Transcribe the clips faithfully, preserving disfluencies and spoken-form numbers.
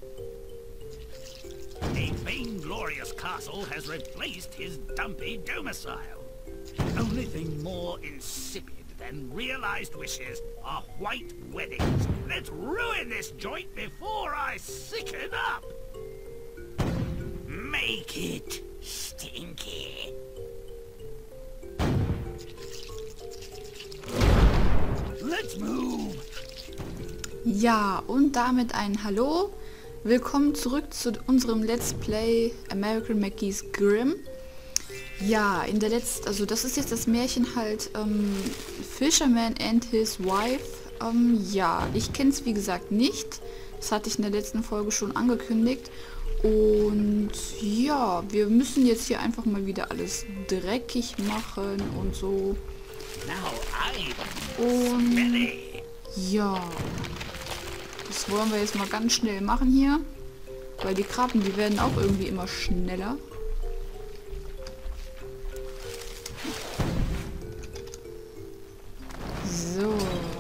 A vainglorious castle has replaced his dumpy domicile. The only thing more insipid than realized wishes are white weddings. Let's ruin this joint before I sicken up. Make it stinky. Let's move. Ja, und damit ein Hallo. Willkommen zurück zu unserem Let's Play American Mackey's Grimm. Ja, in der letzten, also das ist jetzt das Märchen halt ähm, Fisherman and his Wife. Ähm, ja, ich kenne es wie gesagt nicht. Das hatte ich in der letzten Folge schon angekündigt. Und ja, wir müssen jetzt hier einfach mal wieder alles dreckig machen und so. Und ja, das wollen wir jetzt mal ganz schnell machen hier. Weil die Krabben, die werden auch irgendwie immer schneller. So.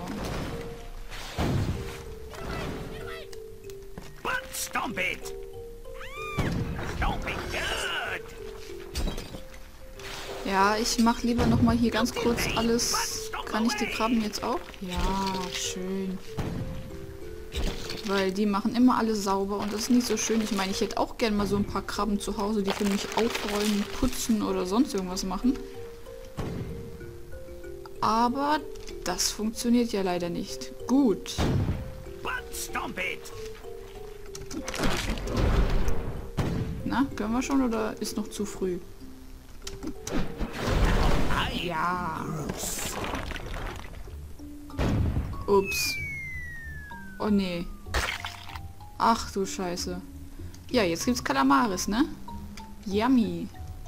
Stomp it. Stomp it good. Ja, ich mache lieber noch mal hier ganz kurz alles. Kann ich die Krabben jetzt auch? Ja, schön. Weil die machen immer alles sauber und das ist nicht so schön. Ich meine, ich hätte auch gern mal so ein paar Krabben zu Hause, die für mich aufräumen, putzen oder sonst irgendwas machen. Aber das funktioniert ja leider nicht. Gut. Na, können wir schon oder ist noch zu früh? Ja. Ups. Oh nee. Ach du Scheiße. Ja, jetzt gibt's Kalamaris, ne? Yummy.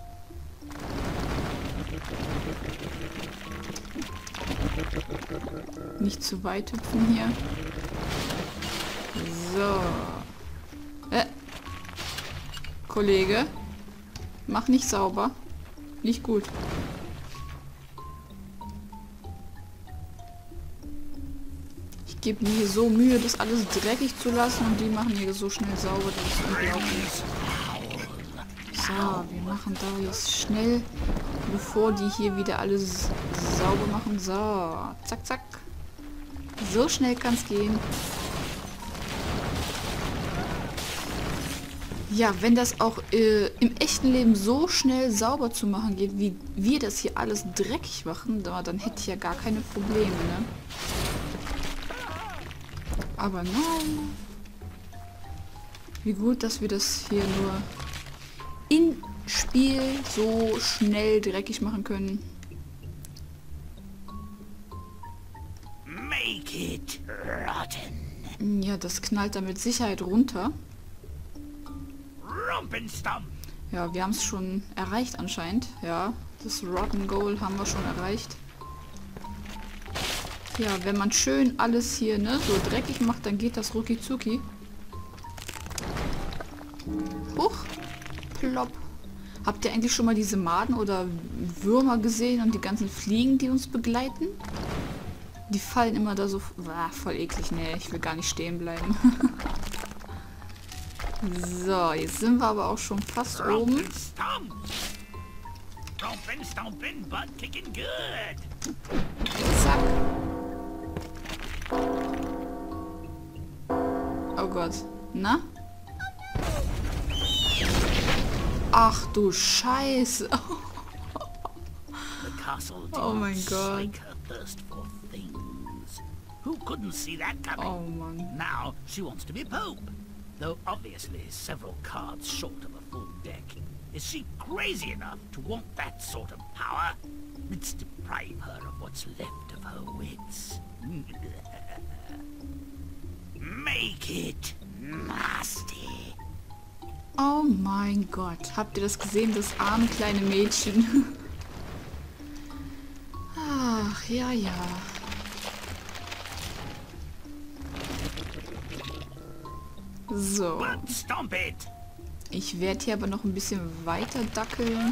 Nicht zu weit hüpfen hier. So. Äh. Kollege. Mach nicht sauber. Nicht gut. Ich gebe mir hier so Mühe, das alles dreckig zu lassen und die machen hier so schnell sauber. Das ist unglaublich. So, wir machen da jetzt schnell, bevor die hier wieder alles sauber machen. So, zack, zack. So schnell kann es gehen. Ja, wenn das auch äh, im echten Leben so schnell sauber zu machen geht, wie wir das hier alles dreckig machen, dann hätte ich ja gar keine Probleme, ne? Aber nein. Wie gut, dass wir das hier nur im Spiel so schnell dreckig machen können. Make it rotten. Ja, das knallt da mit Sicherheit runter. Ja, wir haben es schon erreicht anscheinend. Ja, das Rotten Goal haben wir schon erreicht. Ja, wenn man schön alles hier, ne, so dreckig macht, dann geht das rucki zucki. Huch. Plopp. Habt ihr eigentlich schon mal diese Maden oder Würmer gesehen und die ganzen Fliegen, die uns begleiten? Die fallen immer da so... Ah, voll eklig. Nee, ich will gar nicht stehen bleiben. So, jetzt sind wir aber auch schon fast oben. Zack. Oh Gott. Na? Ach du Scheiße. Oh mein Gott. Oh Mann. Now she wants to be Pope. Though obviously several cards short of a full deck. Is she crazy enough to want that sort of power? Let's deprive her of what's left of her wits. Make it nasty. Oh mein Gott. Habt ihr das gesehen? Das arme kleine Mädchen. Ach, ja, ja. So. Ich werde hier aber noch ein bisschen weiter dackeln.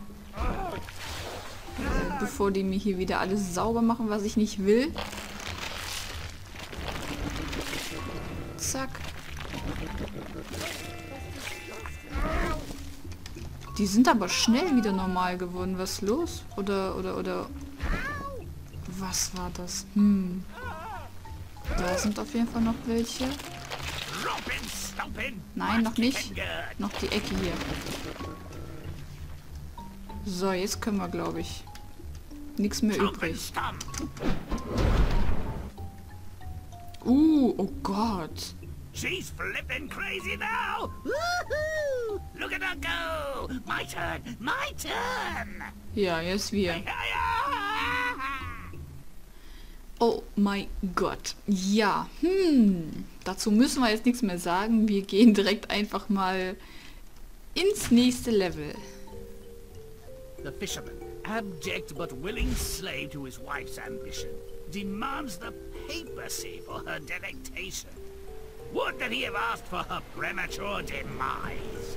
Äh, bevor die mir hier wieder alles sauber machen, was ich nicht will. Zack. Die sind aber schnell wieder normal geworden. Was ist los? Oder, oder, oder... Was war das? Hm. Da sind auf jeden Fall noch welche. Nein, noch nicht. Noch die Ecke hier. So, jetzt können wir, glaube ich. Nichts mehr übrig. Uh, oh Gott. She's flipping crazy now. Woohoo! Look at her go. My turn. My turn. Ja, jetzt wir. Oh mein Gott. Ja, hm. Dazu müssen wir jetzt nichts mehr sagen. Wir gehen direkt einfach mal ins nächste Level. The fisherman, abject but willing slave to his wife's ambition, demands the papacy for her delectation. Would that he have asked for her premature demise.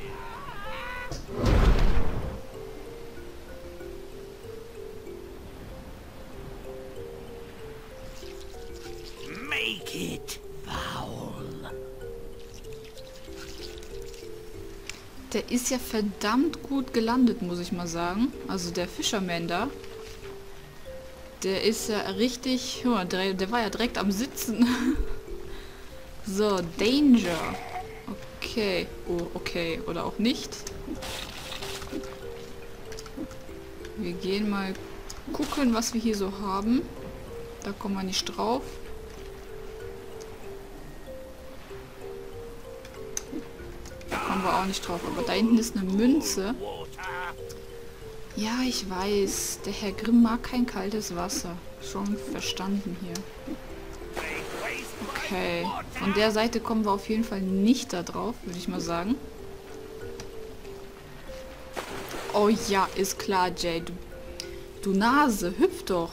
Make it foul. Der ist ja verdammt gut gelandet, muss ich mal sagen. Also der Fisherman da. Der ist ja richtig... Oh, der, der war ja direkt am Sitzen. So, Danger. Okay. Oh, okay. Oder auch nicht. Wir gehen mal gucken, was wir hier so haben. Da kommen wir nicht drauf. Da kommen wir auch nicht drauf. Aber da hinten ist eine Münze. Ja, ich weiß. Der Herr Grimm mag kein kaltes Wasser. Schon verstanden hier. Okay. Von der Seite kommen wir auf jeden Fall nicht da drauf, würde ich mal sagen. Oh ja, ist klar, Jay. Du, du Nase, hüpf doch.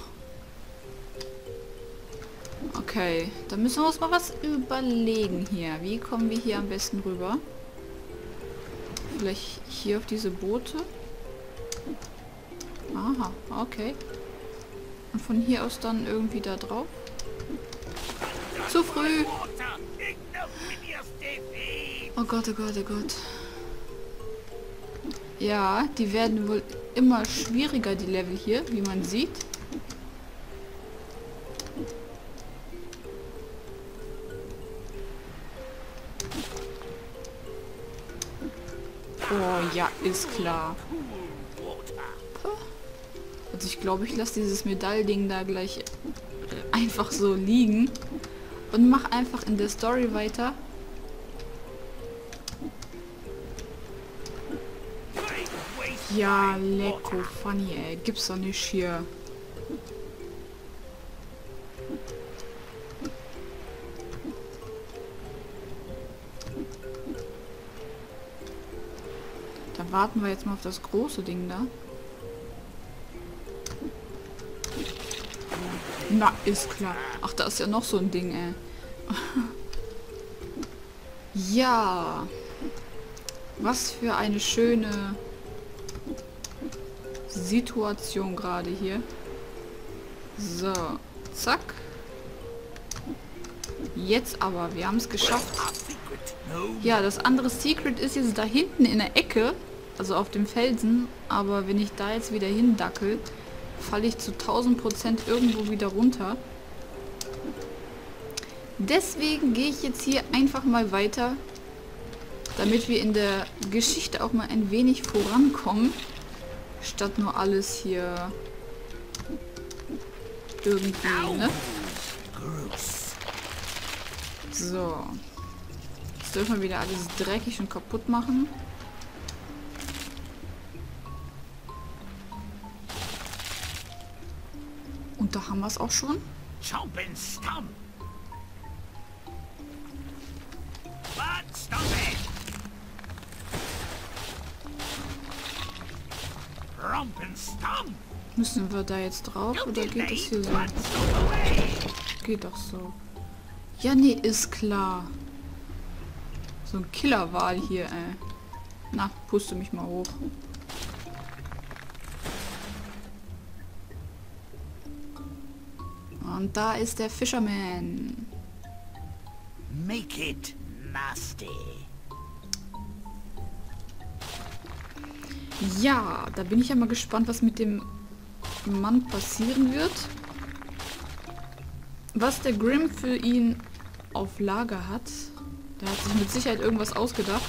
Okay, dann müssen wir uns mal was überlegen hier. Wie kommen wir hier am besten rüber? Vielleicht hier auf diese Boote? Aha, okay. Und von hier aus dann irgendwie da drauf? Zu früh! Oh Gott, oh Gott, oh Gott. Ja, die werden wohl immer schwieriger, die Level hier, wie man sieht. Oh ja, ist klar. Also ich glaube, ich lasse dieses Medaillding da gleich einfach so liegen und mach einfach in der Story weiter. Ja, lecko, funny, ey. Gibt's doch nicht hier. Da warten wir jetzt mal auf das große Ding da. Na, ist klar. Ach, da ist ja noch so ein Ding, ey. Ja. Was für eine schöne Situation gerade hier. So, zack. Jetzt aber, wir haben es geschafft. Ja, das andere Secret ist jetzt da hinten in der Ecke, also auf dem Felsen. Aber wenn ich da jetzt wieder hindackel, falle ich zu tausend Prozent irgendwo wieder runter. Deswegen gehe ich jetzt hier einfach mal weiter, damit wir in der Geschichte auch mal ein wenig vorankommen, statt nur alles hier irgendwie, ne? So. Jetzt dürfen wir wieder alles dreckig und kaputt machen. Und da haben wir es auch schon. Müssen wir da jetzt drauf oder geht es hier so? Geht doch so. Ja, nee, ist klar. So ein Killerwal hier, ey. Na, puste mich mal hoch. Und da ist der Fisherman. Make it nasty. Ja, da bin ich ja mal gespannt, was mit dem Mann passieren wird. Was der Grimm für ihn auf Lager hat. Der hat sich mit Sicherheit irgendwas ausgedacht.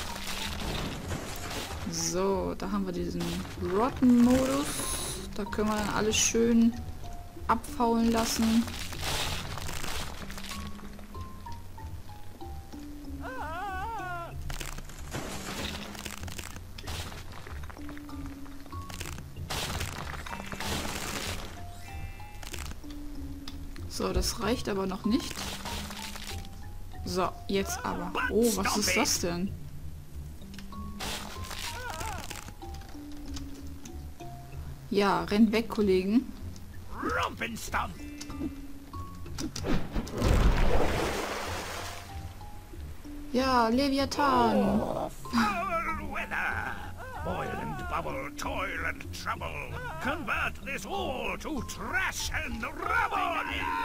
So, da haben wir diesen Rotten-Modus. Da können wir dann alles schön abfaulen lassen. So, das reicht aber noch nicht. So, jetzt aber. Oh, was ist das denn? Ja, rennt weg, Kollegen. Rumpenstomp. Ja, Leviathan. Foul weather. Boil and bubble, toil and trouble. Convert this all to trash and rubble.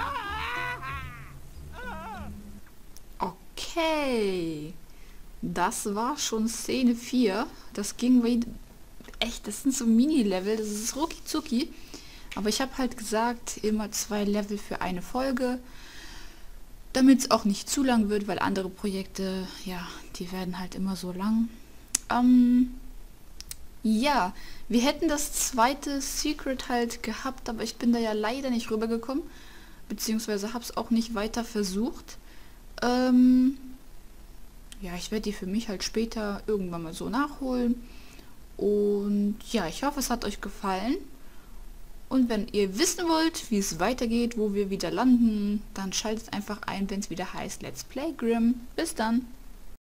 Okay. Das war schon Szene vier. Das ging wie... Echt, das sind so Mini-Level. Das ist rucki zucki. Aber ich habe halt gesagt, immer zwei Level für eine Folge. Damit es auch nicht zu lang wird, weil andere Projekte, ja, die werden halt immer so lang. Ähm... Ja, wir hätten das zweite Secret halt gehabt, aber ich bin da ja leider nicht rübergekommen. Beziehungsweise habe es auch nicht weiter versucht. Ähm, ja, ich werde die für mich halt später irgendwann mal so nachholen. Und ja, ich hoffe, es hat euch gefallen. Und wenn ihr wissen wollt, wie es weitergeht, wo wir wieder landen, dann schaltet einfach ein, wenn es wieder heißt Let's Play Grimm. Bis dann!